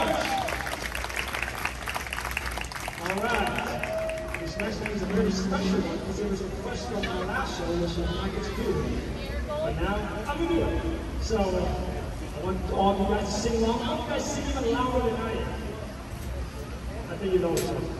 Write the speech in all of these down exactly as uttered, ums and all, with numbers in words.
much. All right. This next one is a very special one because it was a request from our last show, which I didn't get to do. But now I'm gonna do it. So I want all of you guys to sing along. I want you guys to sing even louder than I am. I think you know what's going on.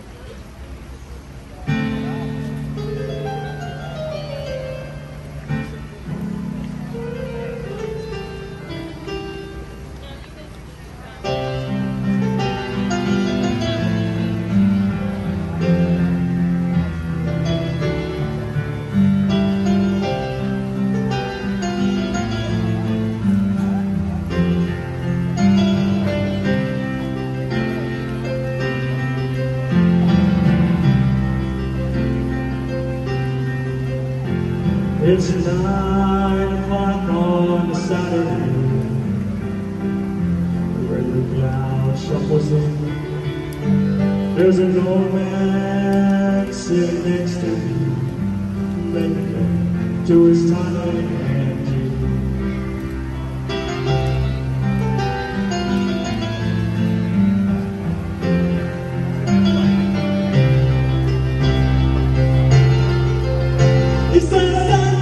It's nine o'clock on a Saturday, where the cloud shuffles in. There's an old man sitting next to me, making to his tiny hand. He said,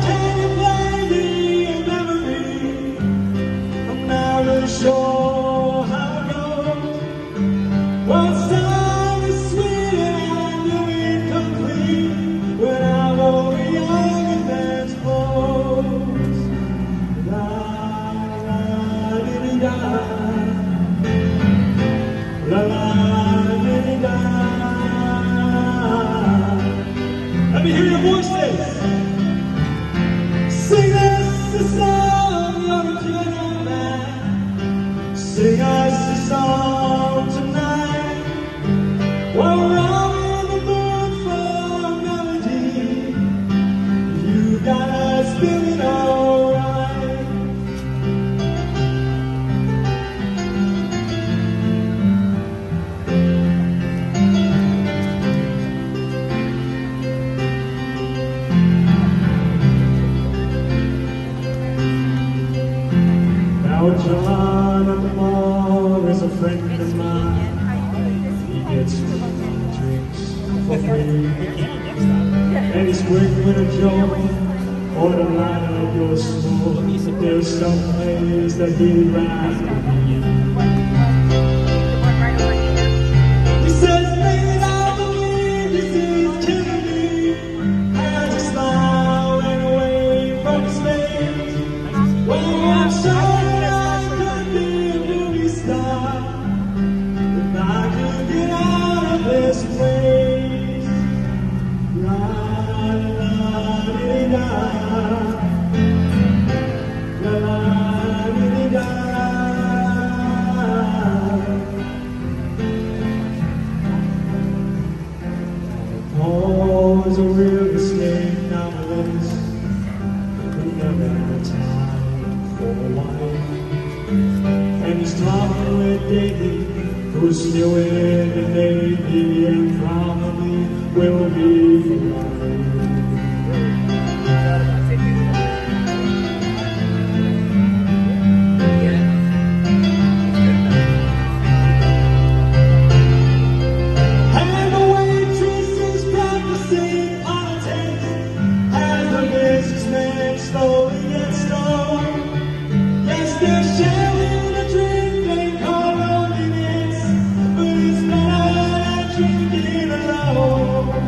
sure how it goes. One song is sweet and I knew it complete when I wore a young man's clothes. La la diddy da, la la diddy da. Let me hear your voices. Sing us a song, you're a piano man. Sing us a song tonight while we're out in the mood for a melody. You got us feeling alright. Now John at the mall is a friend of mine. He gets drinks for free, and he's quick with a joke or the line of your smoke. There's some place that he'd rather be. He says, "Baby, I believe this is killing me." As he smiled and away from his face, well, I'm sorry. This place, la la dee da, la la dee da. Paul's a real mistake nowadays. We never have time for a wife, and he's talking with David, who's still in the Navy and probably will be for life. And the waitress is practicing politics as the businessman slowly gets stoned. Yes, they're sharing a drink they call loneliness, but it's not drinking alone.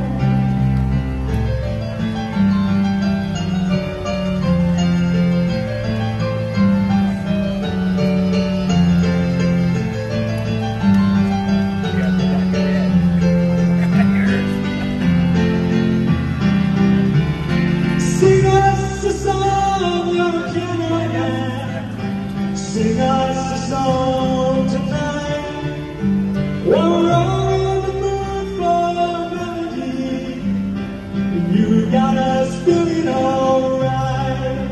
Sing us a song, you're a piano man. Sing us a song tonight while we're all in the mood for a melody. You got us feeling alright.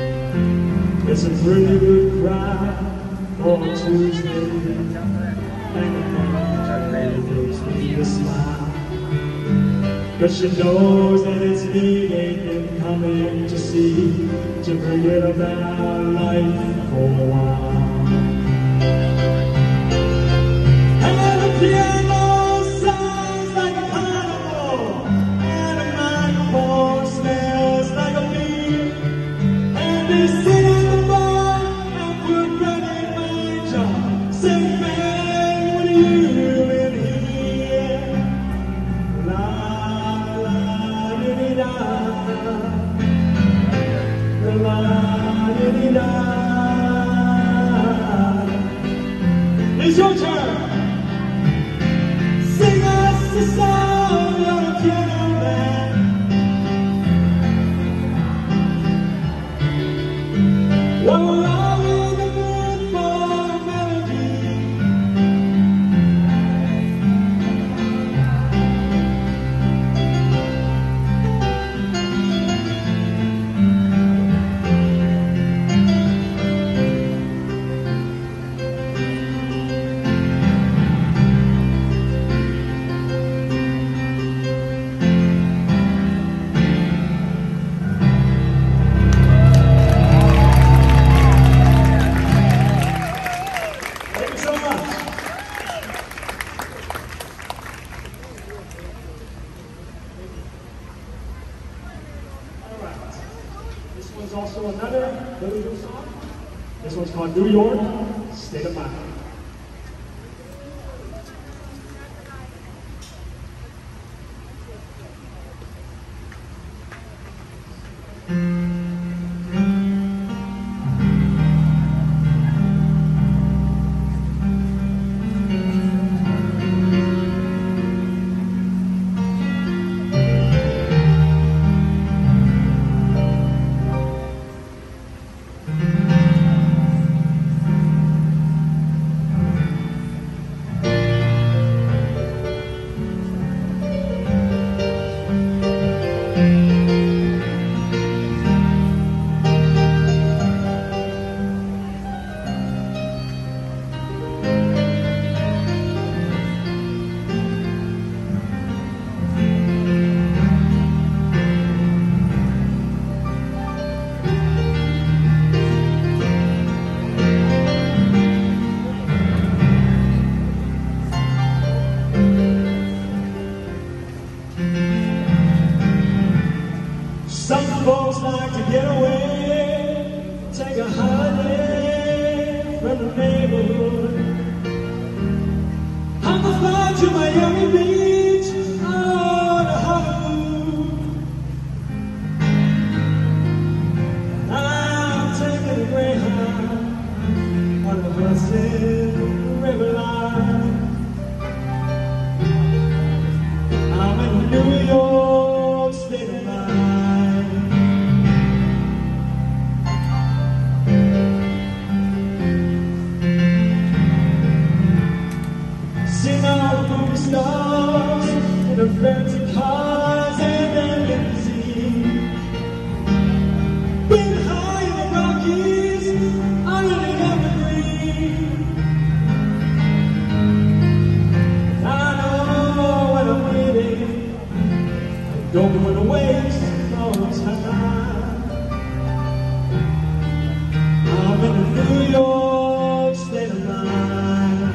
It's a pretty good crowd on Tuesday. kind of thing that makes me smile. But she knows that it's me they've been coming to see, to forget about life for a while. And the piano sounds like a carnival, and a microphone smells like a bee, and they sit at the bar and put bread in my jar, saying, man, what are you in here? La la di da, la la di da. It's your turn. Sing us a song, you're a piano man. Well, I'm in the mood for a melody. This one's also another Billy Joel song. This one's called New York, State of Mind. Some folks like to get away, take a holiday from the neighborhood. I'm gonna fly to Miami Beach or to Hollywood. I'm taking a Greyhound on the Hudson River line. I'm in New York State of Mind. Seen all the movie stars in the fancy cars and their limousine. Been high in the Rockies, under the evergreen. I know what I'm waiting, I don't want to waste no time. I'm in the New York State of Mind.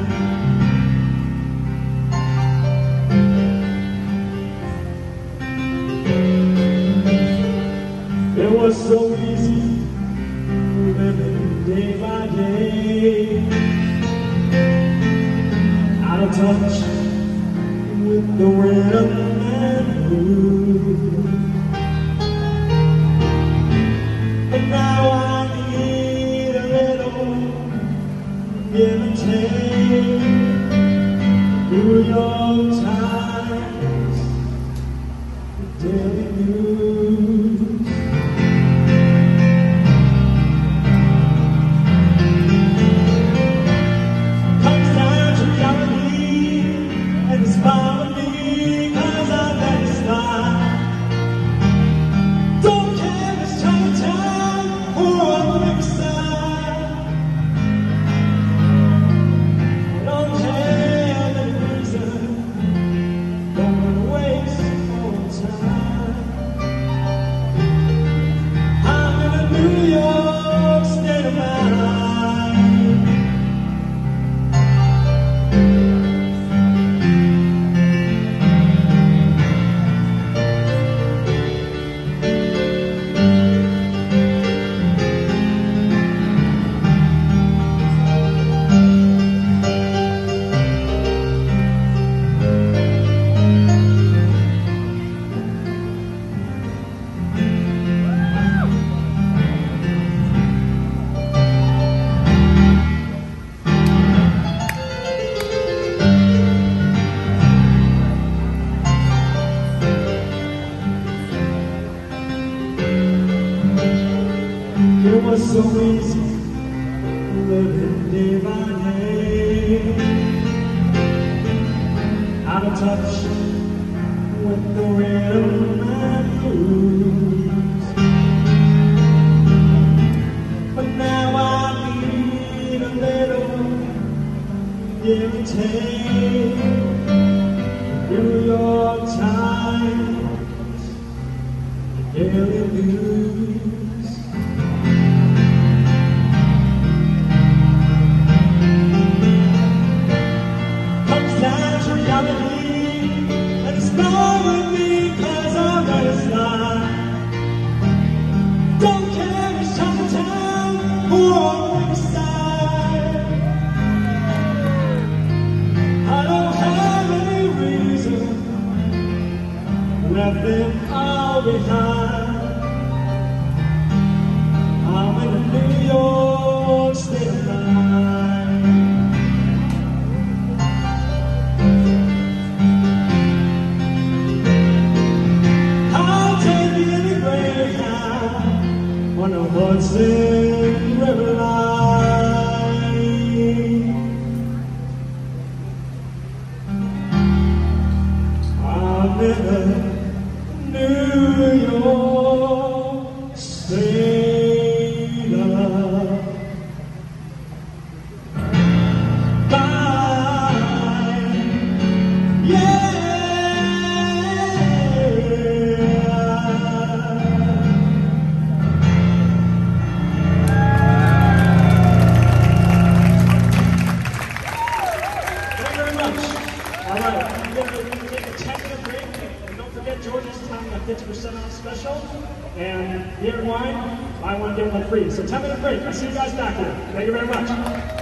It was so easy living day by day, out of touch with the rhythm and blues. But now I need a little give and take. New York Times, the Daily News. Don't care. touch with the rhythm and blues. But now I need a little give and take. New York Times, Daily News. Comes down to reality, and it's not with me 'cause I'm gonna slide. Don't care if Chinatown or on the side. I don't have any reason, left them all behind. I'm in a New York state of mind. I'll take any Greyhound on a Hudson River line. I'm in a New York state of mind. Yeah. Thank you very much. All right, we're going to take a ten minute break. And don't forget, George's time a fifty percent off special. And beer and wine, buy one, get one free. So ten minute break. I'll see you guys back here. Thank you very much.